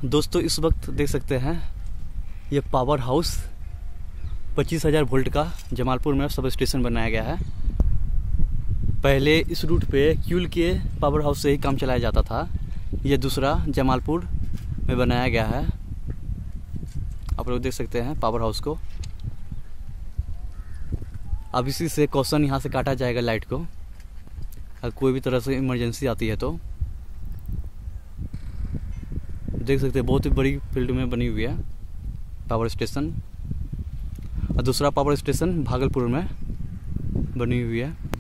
दोस्तों इस वक्त देख सकते हैं ये पावर हाउस 25,000 वोल्ट का जमालपुर में सब स्टेशन बनाया गया है। पहले इस रूट पे क्यूल के पावर हाउस से ही काम चलाया जाता था। ये दूसरा जमालपुर में बनाया गया है। आप लोग देख सकते हैं पावर हाउस को। अब इसी से कॉशन यहाँ से काटा जाएगा लाइट को, अगर कोई भी तरह से इमरजेंसी आती है तो। देख सकते हैं बहुत ही बड़ी फील्ड में बनी हुई है पावर स्टेशन, और दूसरा पावर स्टेशन भागलपुर में बनी हुई है।